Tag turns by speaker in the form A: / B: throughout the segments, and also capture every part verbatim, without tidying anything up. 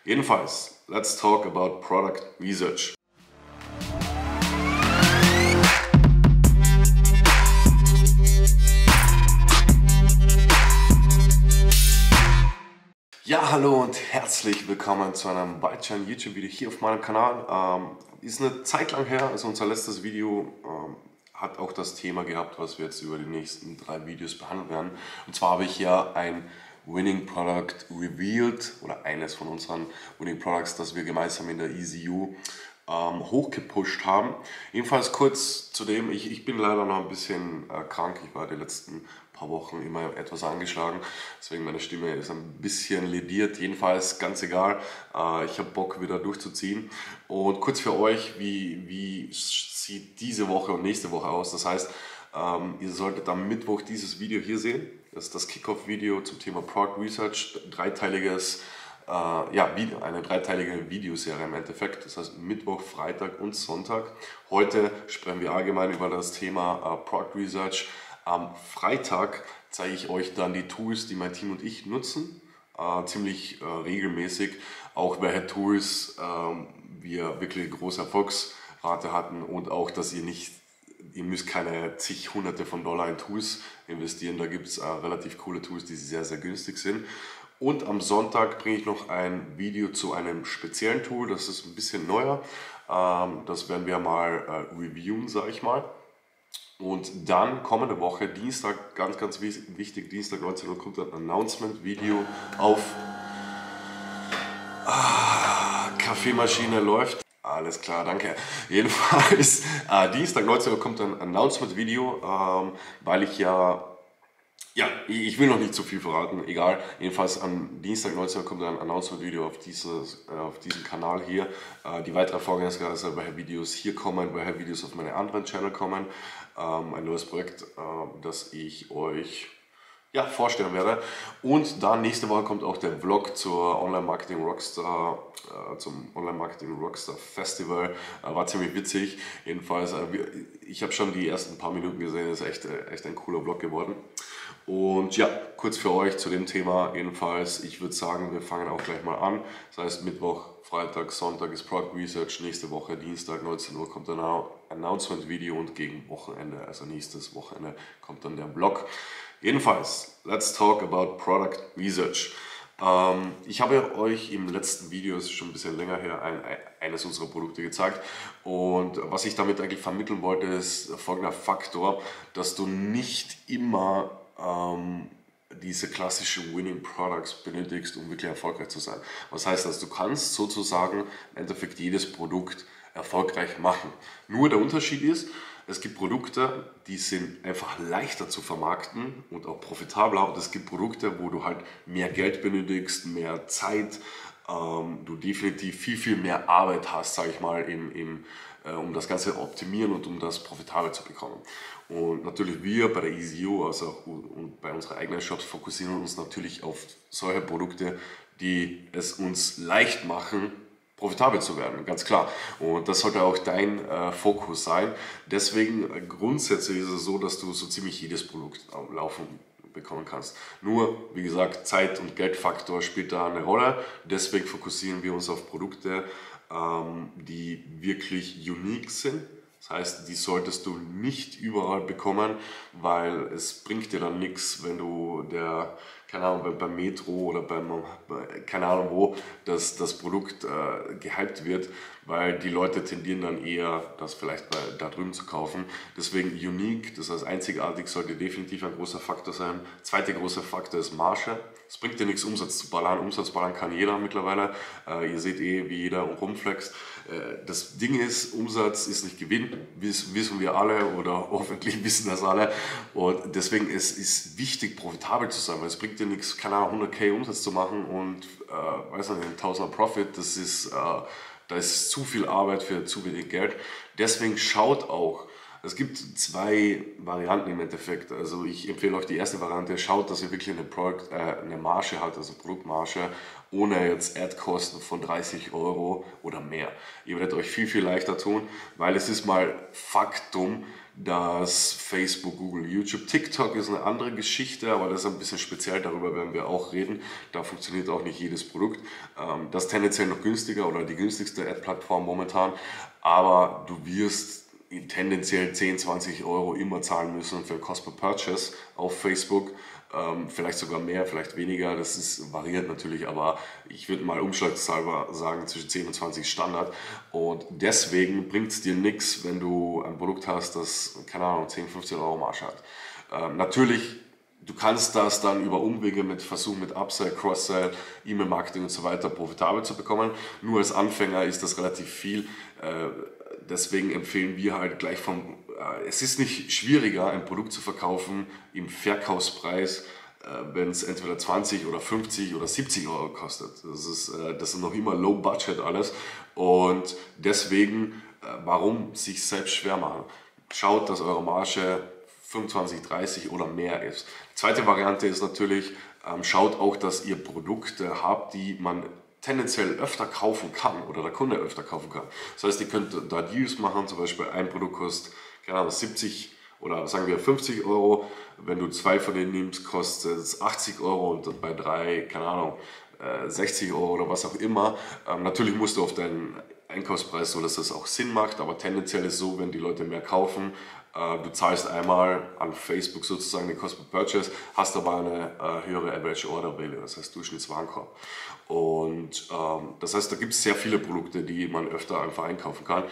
A: Jedenfalls, let's talk about product research. Ja, hallo und herzlich willkommen zu einem weiteren YouTube-Video hier auf meinem Kanal. Ähm, ist eine Zeit lang her, also unser letztes Video ähm, hat auch das Thema gehabt, was wir jetzt über die nächsten drei Videos behandeln werden. Und zwar habe ich ja ein Winning Product revealed oder eines von unseren Winning Products, das wir gemeinsam in der E C U ähm, hochgepusht haben. Ebenfalls kurz zu dem, ich, ich bin leider noch ein bisschen äh, krank, ich war die letzten paar Wochen immer etwas angeschlagen, deswegen meine Stimme ist ein bisschen lediert, jedenfalls ganz egal, äh, ich habe Bock wieder durchzuziehen. Und kurz für euch, wie, wie sieht diese Woche und nächste Woche aus, das heißt, ähm, ihr solltet am Mittwoch dieses Video hier sehen, das ist das Kickoff-Video zum Thema Product Research, dreiteiliges äh, ja, Video, eine dreiteilige Videoserie im Endeffekt, das heißt Mittwoch, Freitag und Sonntag. Heute sprechen wir allgemein über das Thema äh, Product Research. Am Freitag zeige ich euch dann die Tools, die mein Team und ich nutzen, äh, ziemlich äh, regelmäßig, auch welche Tools äh, wir wirklich große Erfolgsrate hatten und auch, dass ihr nicht, ihr müsst keine zig Hunderte von Dollar in Tools investieren, da gibt es äh, relativ coole Tools, die sehr, sehr günstig sind. Und am Sonntag bringe ich noch ein Video zu einem speziellen Tool, das ist ein bisschen neuer, ähm, das werden wir mal äh, reviewen, sage ich mal. Und dann kommende Woche, Dienstag, ganz, ganz wichtig, Dienstag neunzehn Uhr kommt ein Announcement-Video auf. Ah, Kaffeemaschine läuft. Alles klar, danke. Jedenfalls, äh, Dienstag neunzehn Uhr kommt ein Announcement-Video, ähm, weil ich ja, ja, ich will noch nicht zu viel verraten, egal. Jedenfalls am Dienstag neunzehn Uhr kommt ein Announcement-Video auf, dieses, äh, auf diesem Kanal hier. Äh, die weitere Vorgehensweise, welche Videos hier kommen, welche Videos auf meine anderen Channel kommen. Ähm, ein neues Projekt, äh, das ich euch ja, vorstellen werde. Und dann nächste Woche kommt auch der Vlog zur Online Marketing Rockstar, äh, zum Online Marketing Rockstar Festival. Äh, war ziemlich witzig. Jedenfalls, äh, ich habe schon die ersten paar Minuten gesehen, ist echt, echt ein cooler Vlog geworden. Und ja, kurz für euch zu dem Thema. Jedenfalls, ich würde sagen, wir fangen auch gleich mal an. Das heißt, Mittwoch, Freitag, Sonntag ist Product Research. Nächste Woche, Dienstag, neunzehn Uhr kommt ein Announcement-Video und gegen Wochenende, also nächstes Wochenende, kommt dann der Vlog. Jedenfalls, let's talk about Product Research. Ähm, ich habe euch im letzten Video, das ist schon ein bisschen länger her, ein, eines unserer Produkte gezeigt. Und was ich damit eigentlich vermitteln wollte, ist folgender Faktor, dass du nicht immer ähm, diese klassischen Winning Products benötigst, um wirklich erfolgreich zu sein. Was heißt das? Du kannst sozusagen im Endeffekt jedes Produkt erfolgreich machen. Nur der Unterschied ist, es gibt Produkte, die sind einfach leichter zu vermarkten und auch profitabler. Und es gibt Produkte, wo du halt mehr Geld benötigst, mehr Zeit, ähm, du definitiv viel, viel mehr Arbeit hast, sage ich mal, im, im, äh, um das Ganze optimieren und um das profitabel zu bekommen. Und natürlich wir bei der E C U, also auch und bei unseren eigenen Shops, fokussieren uns natürlich auf solche Produkte, die es uns leicht machen, profitabel zu werden, ganz klar. Und das sollte auch dein äh, Fokus sein. Deswegen äh, grundsätzlich ist es so, dass du so ziemlich jedes Produkt am Laufen bekommen kannst. Nur, wie gesagt, Zeit- und Geldfaktor spielt da eine Rolle. Deswegen fokussieren wir uns auf Produkte, ähm, die wirklich unique sind. Das heißt, die solltest du nicht überall bekommen, weil es bringt dir dann nichts, wenn du der, keine Ahnung, beim Metro oder beim, keine Ahnung wo, das, das Produkt äh, gehypt wird, weil die Leute tendieren dann eher, das vielleicht bei, da drüben zu kaufen. Deswegen unique, das heißt einzigartig, sollte definitiv ein großer Faktor sein. Zweiter großer Faktor ist Marge. Es bringt dir nichts, Umsatz zu ballern. Umsatz ballern kann jeder mittlerweile. Äh, ihr seht eh, wie jeder rumflext. Äh, das Ding ist, Umsatz ist nicht Gewinn, wiss, wissen wir alle oder hoffentlich wissen das alle. Und deswegen ist es wichtig, profitabel zu sein, weil es bringt dir nichts, keine Ahnung, hunderttausend Umsatz zu machen und äh, weiß nicht, ein Tausender Profit, das ist, äh, da ist zu viel Arbeit für zu wenig Geld. Deswegen schaut auch, es gibt zwei Varianten im Endeffekt. Also ich empfehle euch die erste Variante, schaut, dass ihr wirklich eine, Product, äh, eine Marge habt, also Produktmarge, ohne jetzt Ad-Kosten von dreißig Euro oder mehr. Ihr werdet euch viel, viel leichter tun, weil es ist mal Faktum, dass Facebook, Google, YouTube, TikTok ist eine andere Geschichte, aber das ist ein bisschen speziell, darüber werden wir auch reden. Da funktioniert auch nicht jedes Produkt. Ähm, das ist tendenziell noch günstiger oder die günstigste Ad-Plattform momentan, aber du wirst tendenziell zehn, zwanzig Euro immer zahlen müssen für Cost per Purchase auf Facebook. Ähm, vielleicht sogar mehr, vielleicht weniger, das ist, variiert natürlich, aber ich würde mal umschlagshalber sagen, zwischen zehn und zwanzig Standard. Und deswegen bringt es dir nichts, wenn du ein Produkt hast, das, keine Ahnung, zehn, fünfzehn Euro Marge hat. Ähm, natürlich, du kannst das dann über Umwege mit Versuchen mit Upsell, Cross-Sell, E-Mail-Marketing und so weiter profitabel zu bekommen. Nur als Anfänger ist das relativ viel. Äh, deswegen empfehlen wir halt gleich vom, äh, es ist nicht schwieriger, ein Produkt zu verkaufen im Verkaufspreis, äh, wenn es entweder zwanzig oder fünfzig oder siebzig Euro kostet. Das ist, äh, das ist noch immer Low Budget alles und deswegen, äh, warum sich selbst schwer machen? Schaut, dass eure Marge fünfundzwanzig, dreißig oder mehr ist. Die zweite Variante ist natürlich, ähm, schaut auch, dass ihr Produkte habt, die man tendenziell öfter kaufen kann oder der Kunde öfter kaufen kann. Das heißt, ihr könnt da Deals machen, zum Beispiel ein Produkt kostet keine Ahnung, siebzig oder sagen wir fünfzig Euro. Wenn du zwei von denen nimmst, kostet es achtzig Euro und bei drei, keine Ahnung, sechzig Euro oder was auch immer. Ähm, natürlich musst du auf deinen Einkaufspreis, so dass das auch Sinn macht, aber tendenziell ist es so, wenn die Leute mehr kaufen, äh, du zahlst einmal an Facebook sozusagen den Cost per Purchase, hast aber eine äh, höhere Average Order Value, das heißt Durchschnittswarenkorb. Und ähm, das heißt, da gibt es sehr viele Produkte, die man öfter einfach einkaufen kann,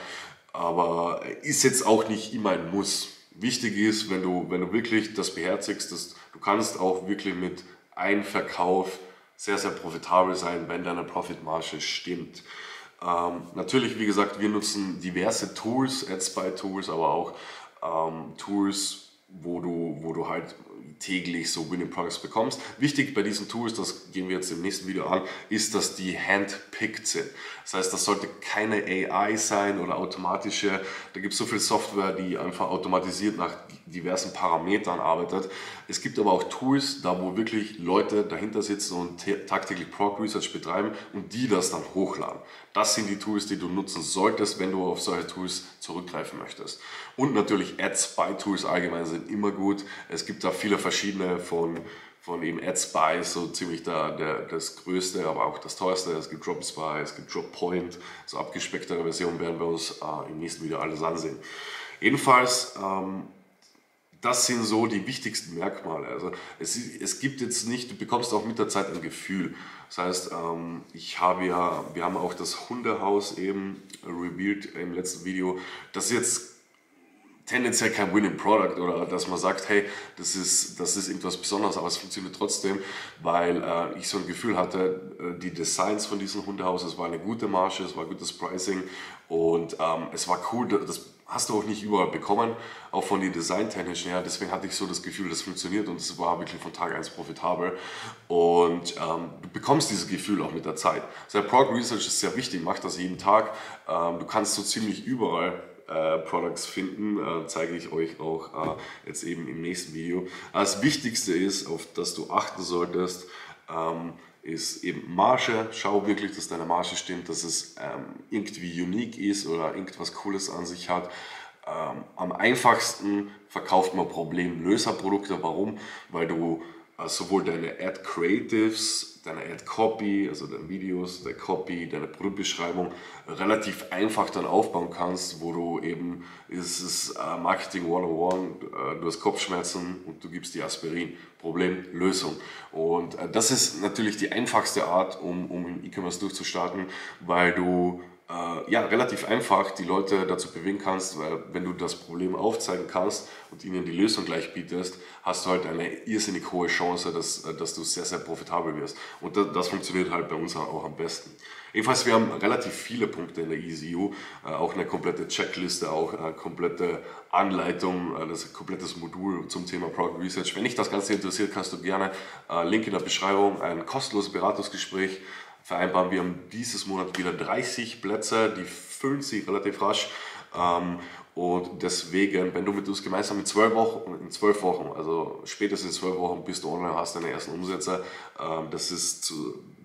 A: aber ist jetzt auch nicht immer ein Muss. Wichtig ist, wenn du, wenn du wirklich das beherzigst, dass du kannst auch wirklich mit einem Verkauf sehr, sehr profitabel sein, wenn deine Profitmarge stimmt. Ähm, natürlich, wie gesagt, wir nutzen diverse Tools, AdSpy-Tools, aber auch ähm, Tools, wo du, wo du halt täglich so Winning Products bekommst. Wichtig bei diesen Tools, das gehen wir jetzt im nächsten Video an, ist, dass die handpicked sind. Das heißt, das sollte keine A I sein oder automatische, da gibt es so viel Software, die einfach automatisiert nach diversen Parametern arbeitet. Es gibt aber auch Tools, da wo wirklich Leute dahinter sitzen und tagtäglich Product Research betreiben und die das dann hochladen. Das sind die Tools, die du nutzen solltest, wenn du auf solche Tools zurückgreifen möchtest. Und natürlich AdSpy-Tools allgemein sind immer gut. Es gibt da viele verschiedene von, von eben AdSpy, so ziemlich da, der, das größte, aber auch das teuerste. Es gibt DropSpy, es gibt DropPoint, so abgespecktere Versionen werden wir uns äh, im nächsten Video alles ansehen. Jedenfalls, ähm, das sind so die wichtigsten Merkmale. Also es, es gibt jetzt nicht, du bekommst auch mit der Zeit ein Gefühl. Das heißt, ähm, ich habe ja, wir haben auch das Hundehaus eben revealed im letzten Video. Das ist jetzt tendenziell kein Winning Product oder dass man sagt, hey, das ist, das ist irgendwas Besonderes, aber es funktioniert trotzdem, weil äh, ich so ein Gefühl hatte, äh, die Designs von diesem Hundehaus, es war eine gute Marge, es war gutes Pricing und ähm, es war cool, das hast du auch nicht überall bekommen, auch von den Designtechnischen her, deswegen hatte ich so das Gefühl, das funktioniert und es war wirklich von Tag eins profitabel und ähm, du bekommst dieses Gefühl auch mit der Zeit. Also Product Research ist sehr wichtig, mach das jeden Tag, ähm, du kannst so ziemlich überall Äh, Products finden, äh, zeige ich euch auch äh, jetzt eben im nächsten Video. Das Wichtigste ist, auf das du achten solltest, ähm, ist eben Marge. Schau wirklich, dass deine Marge stimmt, dass es ähm, irgendwie unique ist oder irgendwas Cooles an sich hat. Ähm, am einfachsten verkauft man Problemlöserprodukte. Warum? Weil du äh, sowohl deine Ad Creatives, deine Ad Copy, also deine Videos, deine Copy, deine Produktbeschreibung relativ einfach dann aufbauen kannst, wo du eben, ist es äh, Marketing one oh one, äh, du hast Kopfschmerzen und du gibst dir Aspirin. Problem, Lösung. Und äh, das ist natürlich die einfachste Art, um, um im E-Commerce durchzustarten, weil du äh, ja, relativ einfach die Leute dazu bewegen kannst, weil wenn du das Problem aufzeigen kannst und ihnen die Lösung gleich bietest, hast du halt eine irrsinnig hohe Chance, dass, dass du sehr, sehr profitabel wirst. Und das, das funktioniert halt bei uns auch am besten. Jedenfalls, wir haben relativ viele Punkte in der E C U, äh, auch eine komplette Checkliste, auch eine komplette Anleitung, äh, das ist ein komplettes Modul zum Thema Product Research. Wenn dich das Ganze interessiert, kannst du gerne, äh, Link in der Beschreibung, ein kostenloses Beratungsgespräch vereinbaren. Wir haben dieses Monat wieder dreißig Plätze, die füllen sich relativ rasch. Ähm, und deswegen, wenn du mit uns gemeinsam in zwölf Wochen, in zwölf Wochen, also spätestens in zwölf Wochen bist du online, hast deine ersten Umsätze, ähm, das ist zu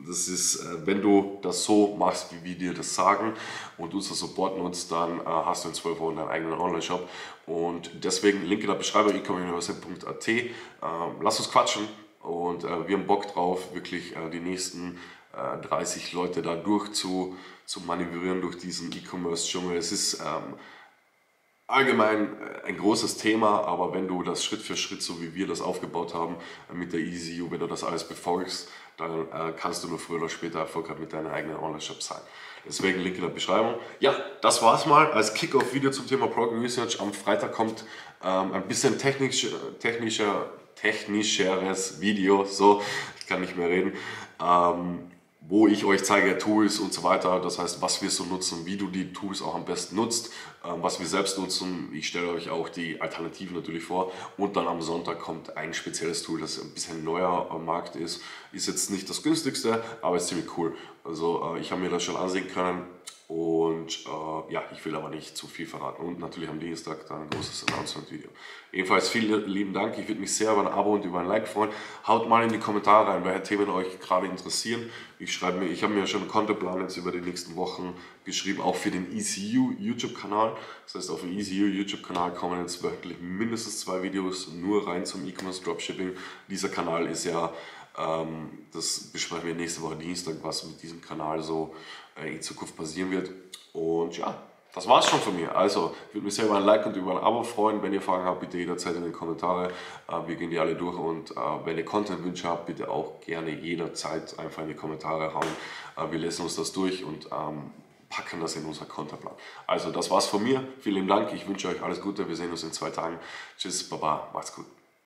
A: das ist, äh, wenn du das so machst, wie wir dir das sagen und unser Support nutzt, dann äh, hast du in zwölf Wochen deinen eigenen Online-Shop. Und deswegen, Link in der Beschreibung, e-commerce university punkt a t. Äh, lass uns quatschen und äh, wir haben Bock drauf, wirklich äh, die nächsten äh, dreißig Leute da durch zu, zu manövrieren durch diesen E-Commerce-Dschungel. Es ist ähm, allgemein ein großes Thema, aber wenn du das Schritt für Schritt, so wie wir das aufgebaut haben, mit der E C U, wenn du das alles befolgst, dann äh, kannst du nur früher oder später erfolgreich mit deinem eigenen Online-Shop sein. Deswegen Link in der Beschreibung. Ja, das war's mal als Kick-Off-Video zum Thema Product Research. Am Freitag kommt ähm, ein bisschen technisch, technischer, technischeres Video, so, ich kann nicht mehr reden. Ähm, wo ich euch zeige Tools und so weiter, das heißt, was wir so nutzen, wie du die Tools auch am besten nutzt, was wir selbst nutzen. Ich stelle euch auch die Alternativen natürlich vor und dann am Sonntag kommt ein spezielles Tool, das ein bisschen neuer am Markt ist. Ist jetzt nicht das günstigste, aber ist ziemlich cool. Also ich habe mir das schon ansehen können und äh, ja, ich will aber nicht zu viel verraten. Und natürlich am Dienstag dann ein großes Announcement-Video. Ebenfalls vielen lieben Dank. Ich würde mich sehr über ein Abo und über ein Like freuen. Haut mal in die Kommentare rein, welche Themen euch gerade interessieren. Ich schreibe mir, ich habe mir schon einen Contentplan jetzt über die nächsten Wochen geschrieben, auch für den E C U YouTube-Kanal. Das heißt, auf dem E C U YouTube-Kanal kommen jetzt wöchentlich mindestens zwei Videos nur rein zum E-Commerce Dropshipping. Dieser Kanal ist ja, ähm, das besprechen wir nächste Woche Dienstag, was mit diesem Kanal so äh, in Zukunft passieren wird. Und ja, das war es schon von mir. Also, ich würde mich sehr über ein Like und über ein Abo freuen. Wenn ihr Fragen habt, bitte jederzeit in die Kommentare. Äh, wir gehen die alle durch und äh, wenn ihr Content-Wünsche habt, bitte auch gerne jederzeit einfach in die Kommentare hauen. Äh, wir lesen uns das durch und ähm, packen das in unser Contentplan. Also, das war's von mir. Vielen Dank. Ich wünsche euch alles Gute. Wir sehen uns in zwei Tagen. Tschüss, Baba, macht's gut.